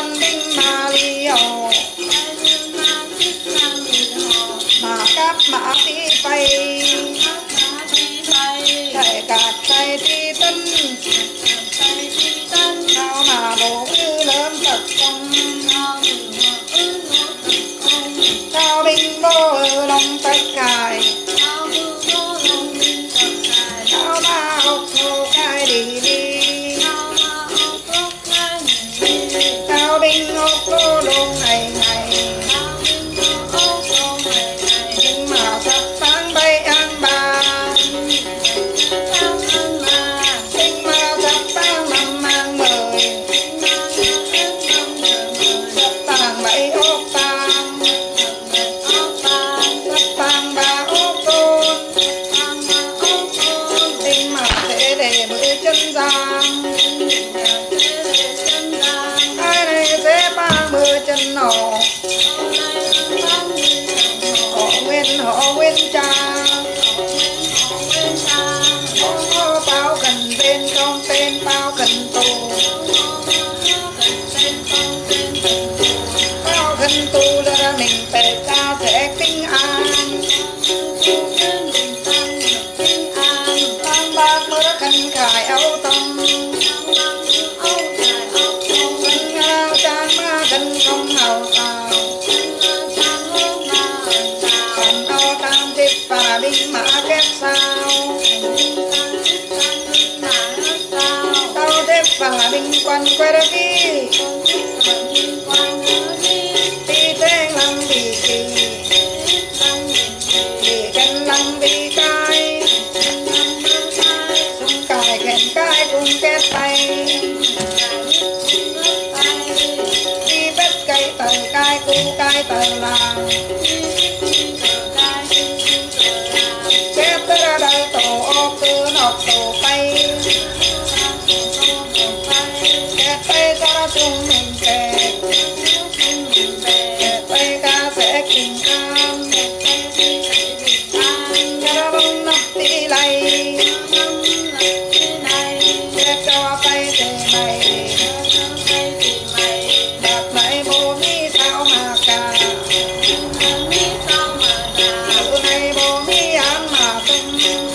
văn binh mà li hồ mà cáp mã tí bay chạy cạt tay tí tân sao mà bố như lớn thật công sao binh bố ở lòng tất cài sao ba ốc nô cài đi đi sao binh ốc nô lông ngày ngày nhưng mà sắp sáng bay ăn bà nhưng mà sắp sáng năm mang mời sắp tàng bảy ốc tàng sắp tàng ba ốc tôn nhưng mà sẽ để mưa chân giang ai này sẽ ba mưa chân nổ họ nguyên cha có bao cần bên trong tên bao cần tù bao cần tù là mình phải ta sẽ kinh an tăng bác mơ khăn cải áo tông trang ma cần không hào tào và binh mã kết sao tao thép và binh quan quay ra đi đi trên lăng bị kỳ đi chân lăng bị cay súng cài kèn cài cùng kết tay đi bắt cây tờ cài cùng cài tờ làng đời tổ ô cứ nộp tổ bay kẹt bay cho chúng mình kẹt bay ca sẽ kinh an cho bông nắp tí lầy kẹt cho bay tề mày đạt lại bố mi sao mà cả bữa nay bố mi ăn mà tung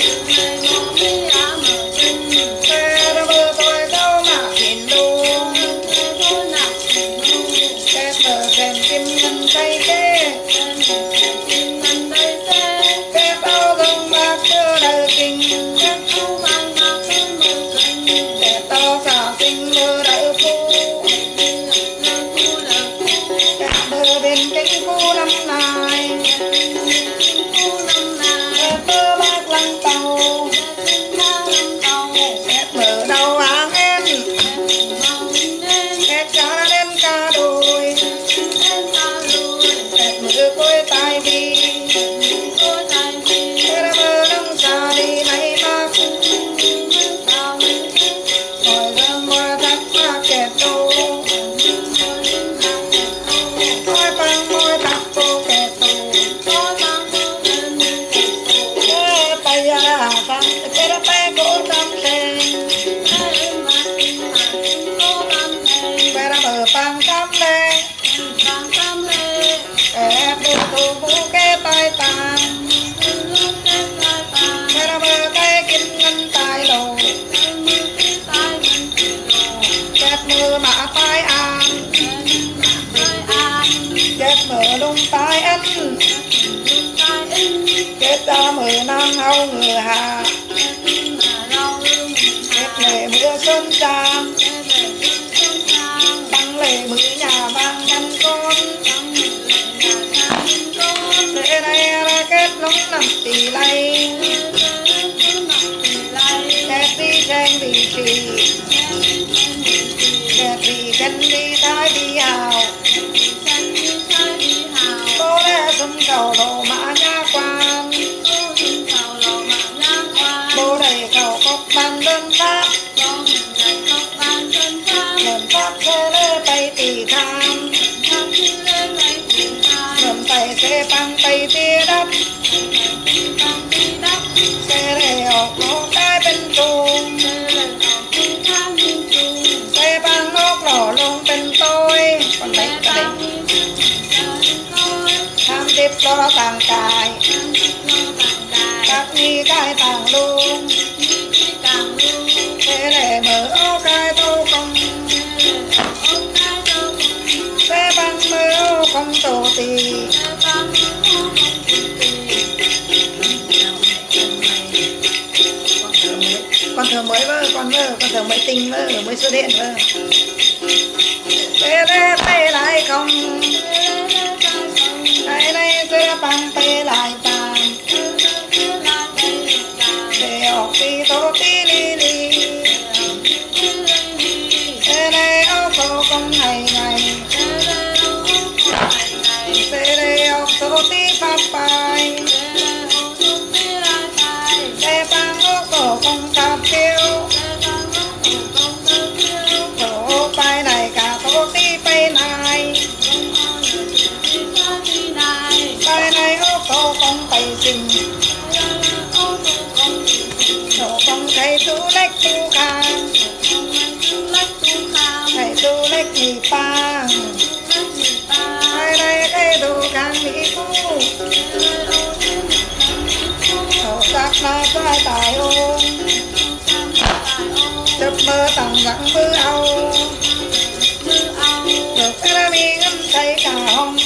ta mười năm hâu người hà kết lệ mưa xuân tràn tăng lệ mưa nhà vang ngăn con để đây là kết lóng nằm tỉ lay kết đi tranh đi trì kết đi chân đi thái đi hào cô lẽ xuân cầu đồ mã nha quan bố đầy cầu cốc ban đơn pháp đơn pháp xe lê tay tỉ tham đơn tay xe băng tay tia đất tổ tỳ. Con thờ mới vơ, con thờ mới tinh vơ, mới xuất hiện vơ. Tê lại không, đây tê bằng tê lại tàn. Tê ọc tì tô tì li li. Tê đây ốc tô con ngày ngày. Tê đây ốc tô tì pháp bài. Tê bằng ốc tô con cạp tiêu. Tổ bài này cả tô tì bay này. Bài này ốc tô con tay xinh. Tổ con thầy tu lách tu khang. Thầy tu lách nhị pang. Bài này thầy tu khang mỹ phu. Tổ tác na trai tài ôn. Chấp mơ tặng gắng bư âu. Được cái là mi ngắm thấy cả hông.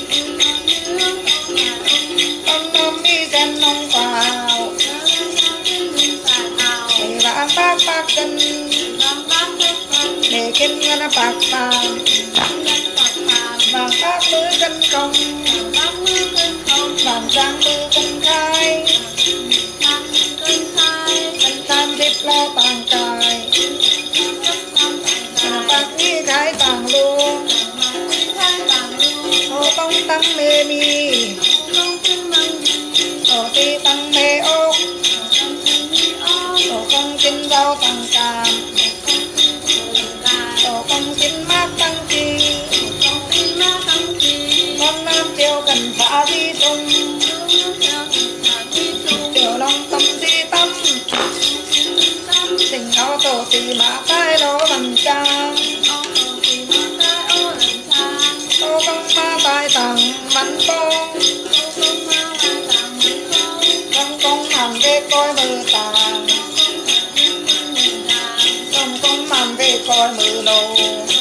Ông nôm đi xem nông vào. Để vãn bác chân. Để kim ngân bạc vàng. Vàng bác bư cân công. Vàng trang bư công khai. Cân tam điệp lo tàng cài. Bác đi khai tàng luôn. Hồ công tăng mê mi. Hồ ti tăng mê ốc. Hồ công kinh rau tăng càm. Hồ công kinh mát tăng chi. Con nam chiều cần phá di tung. Chiều long tâm di tâm. Tình họ tổ tì mã tai đó bằng trang. Ô công ma tai tặng bắn bông. Công màn về coi mưa tàng. Công màn về coi mưa lồ.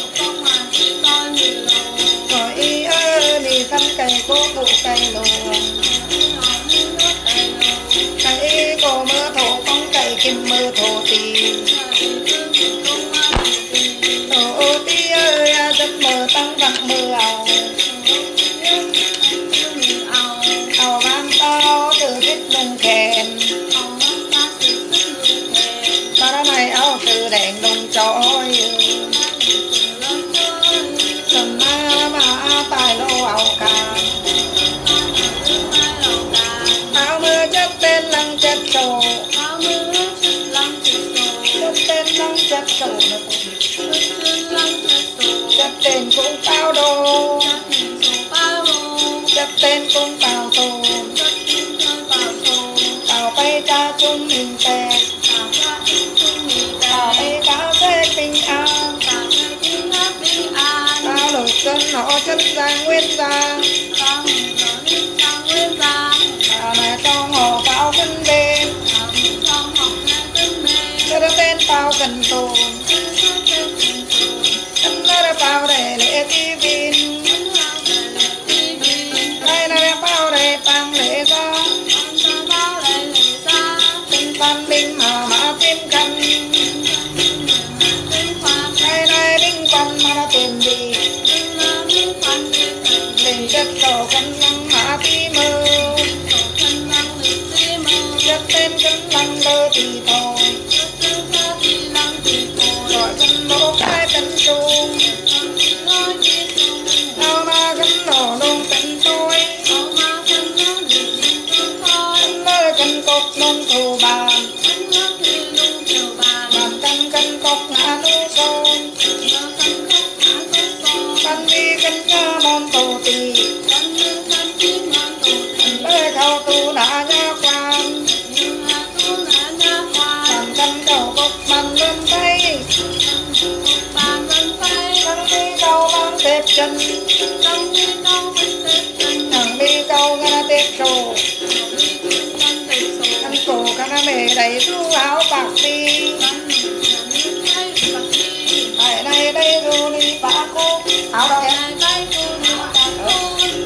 Rồi y ơ đi thăm cây cố phụ cây lồ. Cây cô mưa thổ công cây kim mưa thổ tì. Thổ tì ơi giấc mơ tăng vặn mưa ảo. Ảo vang tao từ thích lùng kèn. Ta này áo từ đèn lùng trói. Cầm ma mà tài lô ảo càng. Áo mưa chất tên lăng chất trồ. Chất tên lăng chất trồ. Chất tên cũng bao đồ. Chất tên cũng bao tồn. Tao bay cha chung mình tè. Tao bay cá xế bình an. Tao đổi chân họ chân giang nguyên giang. Tao này trong hồ cao cân bên. Tao đã tên tao cần tồn. Tao đã bao để lễ ti vinh. Đây là bao để tăng lễ ra. Tinh phan binh mà tìm khăn. Đây này binh quan mà nó tìm gì. Tình chất tổ cân lăng mà tí mơ. Chất tên cân lăng đơ tì thồ. Gọi cân lỗ cái cân trung. Nào mà cân lỗ nông cân tôi. Cân lơ cân cột nông thù bàn. Bàn cân cột ngã nô sông. Cân đi cân nha môn tổ tì. Lơ khâu tu đã nha quan. Bàn cân cầu cột bàn lên tay. Cân đi cầu bàn tếp chân. Thằng đi cầu ngã tếp trồ. Cân cổ cân mê đầy ru áo bạc đi. Đây đây đây ru đi bạc cô. Áo đâu em?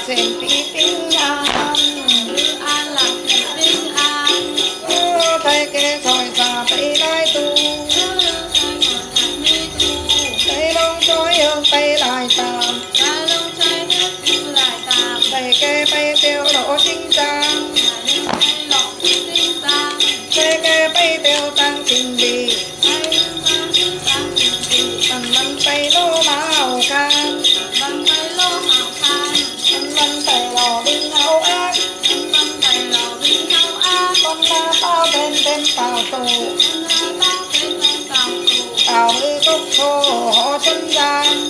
sen pi bình an an lạc bình an thầy kê soi xa tây lai tu tây long chói hương tây lại tạm thầy kê bay tiêu lộ chính trang thầy kê bay tiêu tăng trình bì văn văn tay lô mão can văn văn tay lò bình hậu ác con la bao tên tên tàu tù tàu ngư cốc thô họ chân gian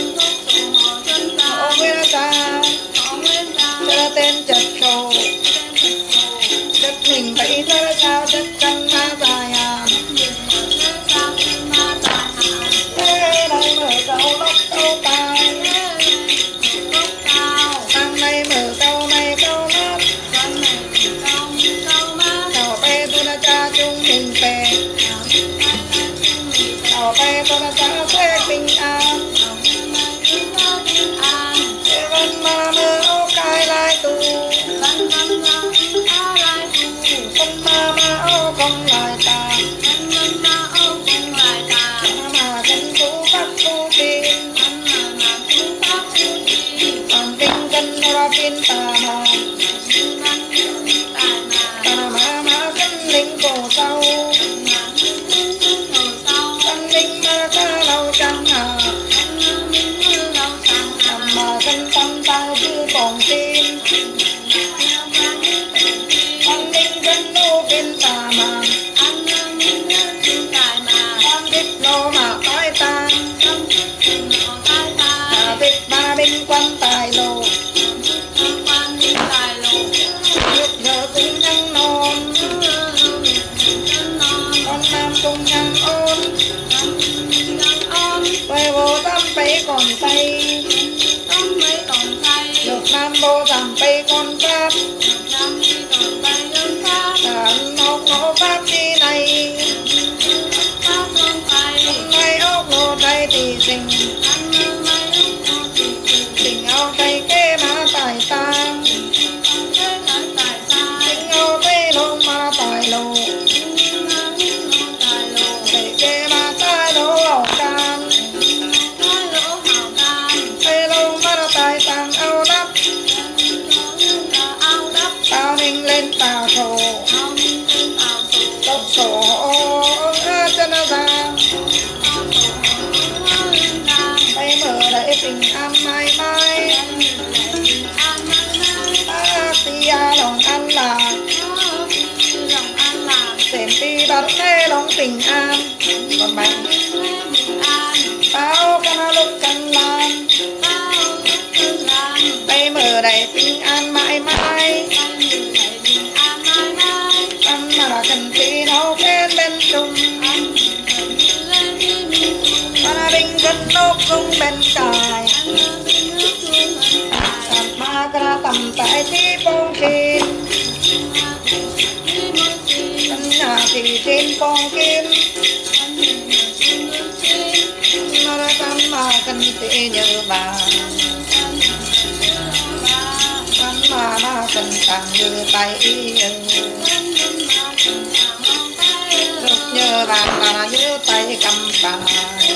họ nguyên ra chơ tên chật sầu chất hình vậy thơ sao chất chân ma dài à đây mở câu lốc câu tài tăng này mở câu này câu nát tàu pe tu na cha chung hình pe tàu pe tu na cha xe bình an vân ma mơ ô cai lai tu vân ma ô công lại ta mà chân tu bắt tu tin còn tinh chân ra tin ta mà chân linh cổ sâu chân linh ma ca lâu trăng hà mà chân tâm ta chưa còn tin chân linh chân nô kinh ta mà con đích nô mà tái tan đích ba binh quan tài lộ nước giờ cũng nhăn non con nam cũng nhăn ôn quay vô tâm bấy còn tay được nam vô giảm bấy con pháp ốc nô pháp đi này mai ốc nô đây thì sinh tình áo tay kê má tài tang tình áo tay lô má tài lô tay kê má tài lô ảo can tay lô má tài tang áo đắp tao ninh lên tàu sổ tóc sổ chân ra tay mở đẩy tình an mai mai tia lòng an lạc xem ti bắt lê lòng tình an còn bánh bao ca lúc căn lan tay mở đẩy tình an mãi mãi ăn mà cần tí nấu bên bên chung mà bình dân nốt chung bên cài mà cả tầm tại tí bông kim nhà thì trên bông kim mà tâm mà cần tí nhớ bà mà cần càng như tay lúc nhớ bạn là nhớ tay cầm bài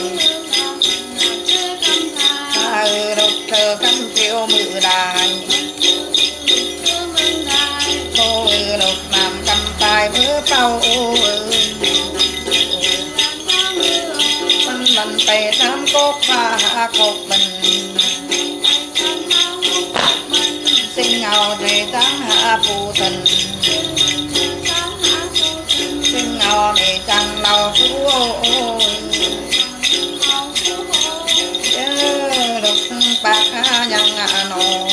lúc thơ cầm phiêu mưa đài cô lúc làm cầm tay mưa bao mình tay tham cốt và hạ cốt mình sinh ngào để tháng hạ phù thần sinh ngào để chẳng lâu phú đục bạc nhang nô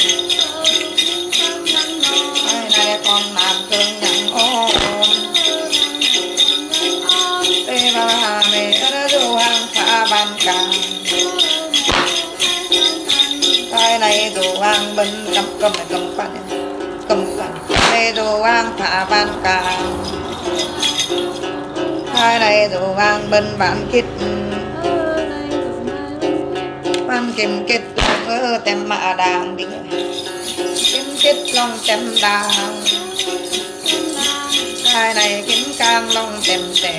ai này con làm cơn nhang ôn tê ba mẹ đã du hàng phá ban càng cái này đồ ăn bên cầm pan đây đồ ăn thả ban cả cái này đồ ăn bên bạn kít ban kim kít tem mà đàng đi kiếm chết lòng tem đàng hai này kiếm cam lòng tem tèo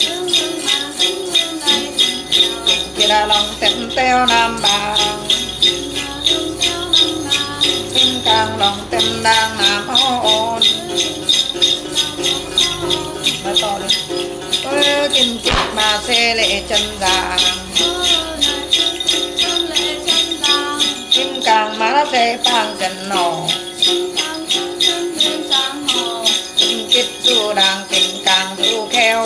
kia là lòng tem teo nam bà kiếm cam lòng tem đàng nam ôn mà to đi kiếm chết mà xe lệ chân vàng càng má xe phang chân nổ kết du đang tình càng du keo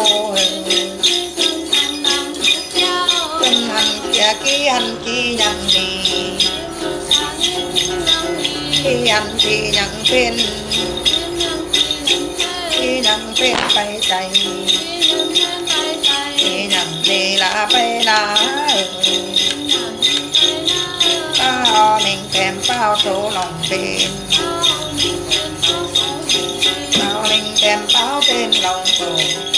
chân hành kia ký hành chi nhận đi ký hành chi nhận phên ký nhận phên bay chạy ký nhận đi là bay lá mình kèm bao số lòng tin bao mình kèm bao tên lòng tổ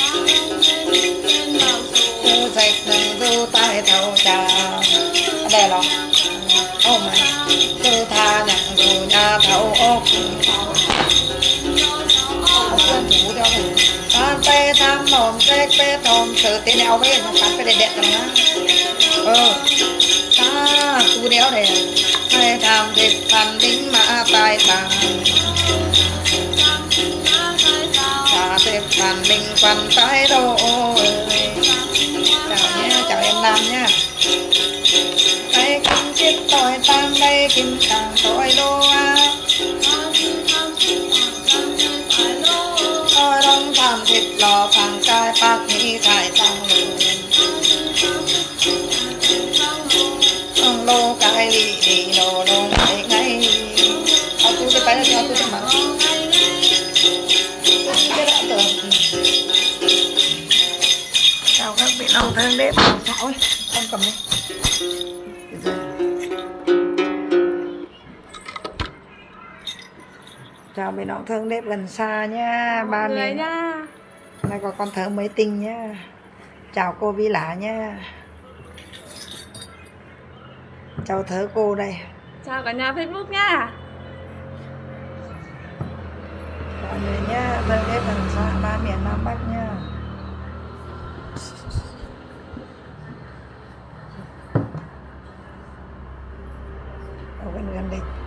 tư dạch nâng du tay thầu trà đây là ôm này tư tha nhận dù nhà thầu ốc chủ theo mình tan tê tham mồm xếch bê tôm sự tên eo bê nó phát bê đẹp lắm á ta tu đéo này hai tham thịt thành đính mã tài tàng ta thịt thành đính quan tái đô chào nhé, chào em Nam nhé đây kim chiếc tỏi tam đây kim càng tỏi đô á tỏi đông tham thịt lò phàng cai bác nghĩ thải tăng lô cái lì đi lô lô ngay ngay aku cái tay aku cái mặt cái đã tưởng chào các vị nông thân bếp ôi con cầm đi chào vị nông thân bếp gần xa nha ba miền nha nay có con thợ mới tinh nhá chào cô Vi Lã nha chào thớ cô đây chào cả nhà Facebook nha mọi người nhá thân bếp gần xa ba miền Nam Bắc nha ở gần đây